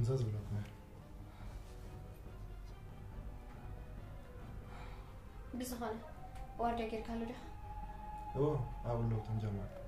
كنزاز بلاكم بس خانة وارجع كير كالو ده أقول له تنجمع